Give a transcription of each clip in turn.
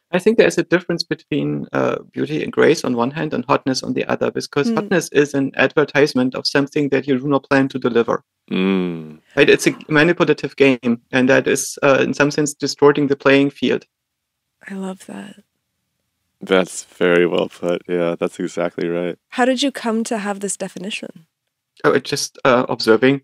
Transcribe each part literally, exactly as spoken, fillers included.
I think there's a difference between uh, beauty and grace on one hand and hotness on the other, because Mm. hotness is an advertisement of something that you do not plan to deliver. Mm. Right? It's a manipulative game, and that is, uh, in some sense, distorting the playing field. I love that. That's very well put. Yeah, that's exactly right. How did you come to have this definition? Oh, it's just uh, observing.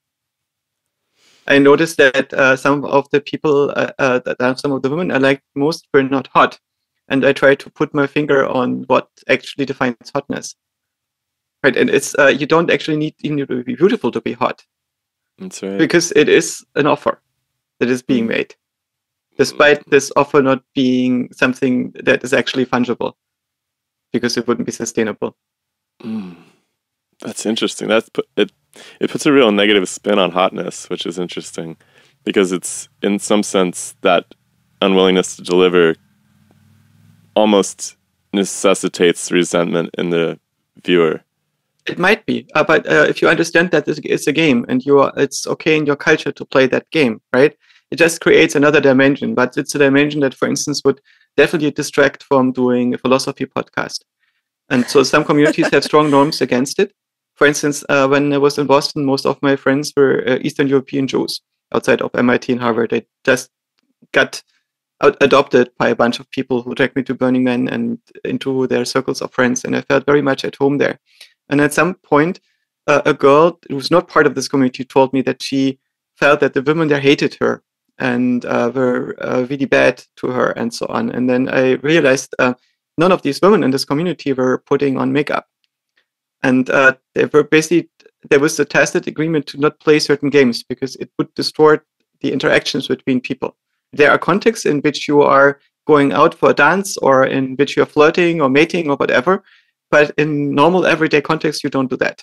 I noticed that uh, some of the people, uh, uh, that uh, some of the women I liked most were not hot, and I tried to put my finger on what actually defines hotness. Right, and it's uh, you don't actually need even to be beautiful to be hot. That's right. Because it is an offer that is being made, despite this offer not being something that is actually fungible, because it wouldn't be sustainable. Mm. That's interesting. That's put, it. It puts a real negative spin on hotness, which is interesting, because it's in some sense that unwillingness to deliver almost necessitates resentment in the viewer. It might be, uh, but uh, if you understand that it's a game and you are, it's okay in your culture to play that game, right? It just creates another dimension, but it's a dimension that, for instance, would definitely distract from doing a philosophy podcast. And so some communities have strong norms against it. For instance, uh, when I was in Boston, most of my friends were uh, Eastern European Jews outside of M I T and Harvard. They just got out- adopted by a bunch of people who dragged me to Burning Man and into their circles of friends, and I felt very much at home there. And at some point, uh, a girl who was not part of this community told me that she felt that the women there hated her and uh, were uh, really bad to her and so on. And then I realized uh, none of these women in this community were putting on makeup. And uh, they were basically, there was a tacit agreement to not play certain games because it would distort the interactions between people. There are contexts in which you are going out for a dance or in which you're flirting or mating or whatever. But in normal everyday context, you don't do that.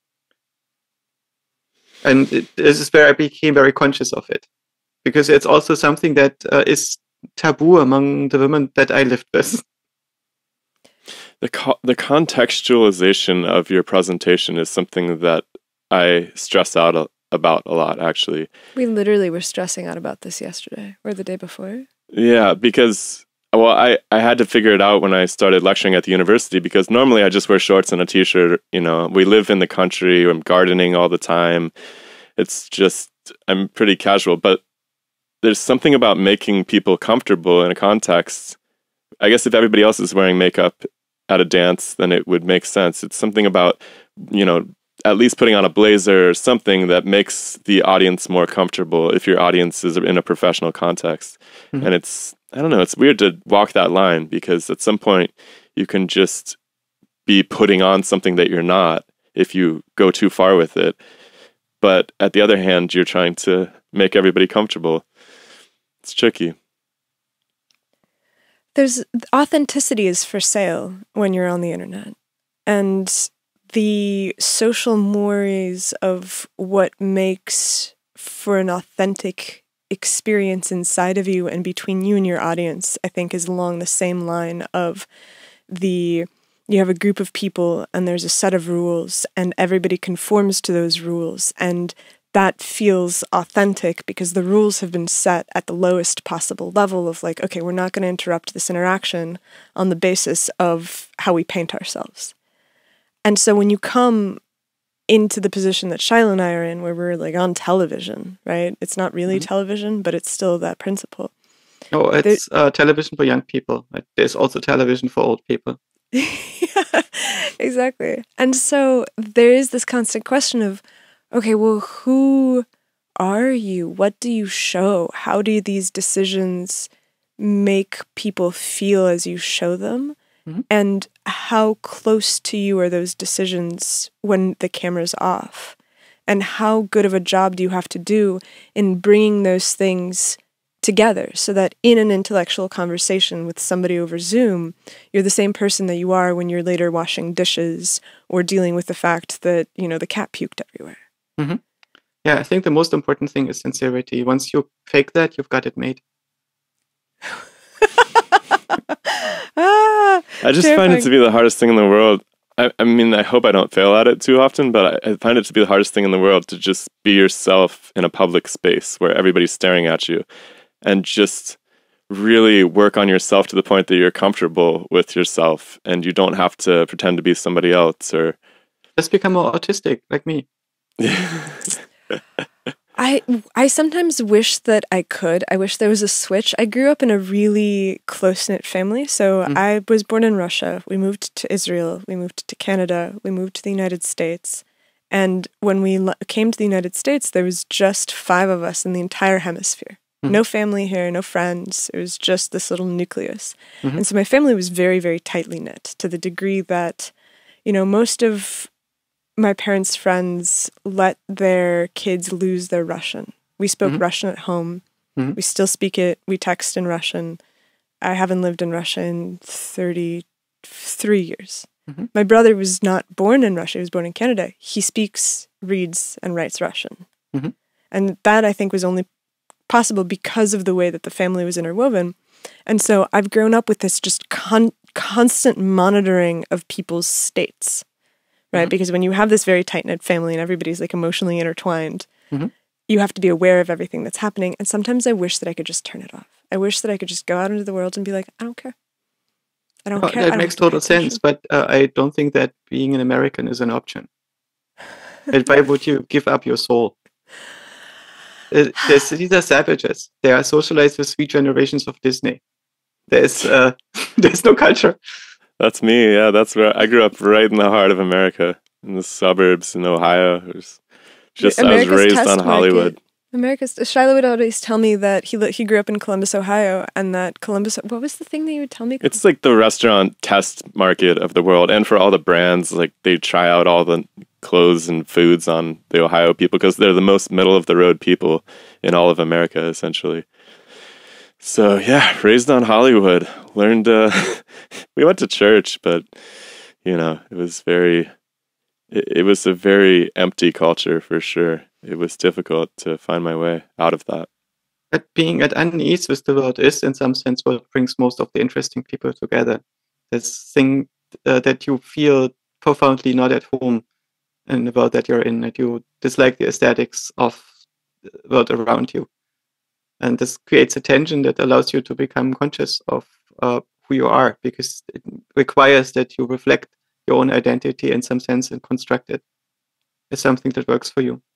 And it, this is where I became very conscious of it, because it's also something that uh, is taboo among the women that I lived with. The co- the contextualization of your presentation is something that I stress out a- about a lot, actually. We literally were stressing out about this yesterday or the day before. Yeah, because, well, I, I had to figure it out when I started lecturing at the university, because normally I just wear shorts and a t-shirt. You know, we live in the country, I'm gardening all the time. It's just, I'm pretty casual, but there's something about making people comfortable in a context. I guess if everybody else is wearing makeup at a dance, then it would make sense. It's something about, you know, at least putting on a blazer or something that makes the audience more comfortable if your audience is in a professional context. Mm-hmm. And it's, I don't know, it's weird to walk that line, because at some point you can just be putting on something that you're not if you go too far with it. But at the other hand, you're trying to make everybody comfortable. It's tricky. There's authenticity is for sale when you're on the internet, and the social mores of what makes for an authentic experience inside of you and between you and your audience, I think, is along the same line of the you have a group of people and there's a set of rules and everybody conforms to those rules, and that feels authentic because the rules have been set at the lowest possible level of like, okay, we're not going to interrupt this interaction on the basis of how we paint ourselves. And so when you come into the position that Shiloh and I are in, where we're like on television, right? It's not really mm-hmm. television, but it's still that principle. No, it's uh, television for young people. There's also television for old people. Yeah, exactly. And so there is this constant question of, okay, well, who are you? What do you show? How do these decisions make people feel as you show them? Mm-hmm. And how close to you are those decisions when the camera's off? And how good of a job do you have to do in bringing those things together so that in an intellectual conversation with somebody over Zoom, you're the same person that you are when you're later washing dishes or dealing with the fact that, you know, the cat puked everywhere? Mm-hmm. Yeah, I think the most important thing is sincerity. Once you fake that, you've got it made. ah, I just terrifying. find it to be the hardest thing in the world. I, I mean, I hope I don't fail at it too often, but I, I find it to be the hardest thing in the world to just be yourself in a public space where everybody's staring at you and just really work on yourself to the point that you're comfortable with yourself and you don't have to pretend to be somebody else or just become more autistic like me. I I sometimes wish that I could. I wish there was a switch. I grew up in a really close-knit family. So mm. I was born in Russia. We moved to Israel. We moved to Canada. We moved to the United States. And when we came to the United States, there was just five of us in the entire hemisphere. Mm. No family here, no friends. It was just this little nucleus. Mm-hmm. And so my family was very, very tightly knit to the degree that, you know, most of my parents' friends let their kids lose their Russian. We spoke mm-hmm. Russian at home. Mm-hmm. We still speak it. We text in Russian. I haven't lived in Russia in thirty-three years. Mm-hmm. My brother was not born in Russia. He was born in Canada. He speaks, reads, and writes Russian. Mm-hmm. And that, I think, was only possible because of the way that the family was interwoven. And so I've grown up with this just con- constant monitoring of people's states. Right, mm-hmm. because when you have this very tight-knit family and everybody's like emotionally intertwined, mm-hmm. you have to be aware of everything that's happening. And sometimes I wish that I could just turn it off. I wish that I could just go out into the world and be like, I don't care. I don't well, care. That makes total sense, but uh, I don't think that being an American is an option. And why would you give up your soul? Uh, these are savages. They are socialized with three generations of Disney. There's uh, there's no culture. That's me, yeah. That's where I grew up, right in the heart of America, in the suburbs in Ohio. It was just America's I was raised on Hollywood. Market. America's Shiloh would always tell me that he he grew up in Columbus, Ohio, and that Columbus. What was the thing that you would tell me? It's like the restaurant test market of the world, and for all the brands, like they try out all the clothes and foods on the Ohio people because they're the most middle of the road people in all of America, essentially. So yeah, raised on Hollywood, learned, uh, we went to church, but, you know, it was very, it, it was a very empty culture for sure. It was difficult to find my way out of that. But being at unease with the world is, in some sense, what brings most of the interesting people together. This thing uh, that you feel profoundly not at home in the world that you're in, that you dislike the aesthetics of the world around you. And this creates a tension that allows you to become conscious of uh, who you are, because it requires that you reflect your own identity in some sense and construct it as something that works for you.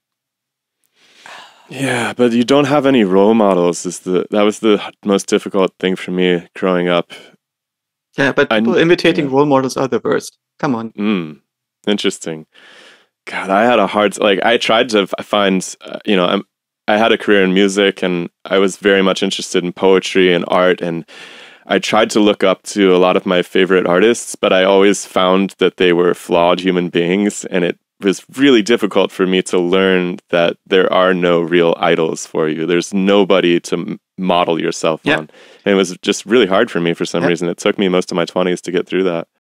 Yeah, but you don't have any role models. Is the that was the most difficult thing for me growing up. Yeah, but people I, imitating yeah. role models are the worst. Come on. Mm, interesting. God, I had a hard like. I tried to find. Uh, you know, I'm. I had a career in music and I was very much interested in poetry and art, and I tried to look up to a lot of my favorite artists, but I always found that they were flawed human beings, and it was really difficult for me to learn that there are no real idols for you. There's nobody to model yourself yep. on. And it was just really hard for me for some yep. reason. It took me most of my twenties to get through that.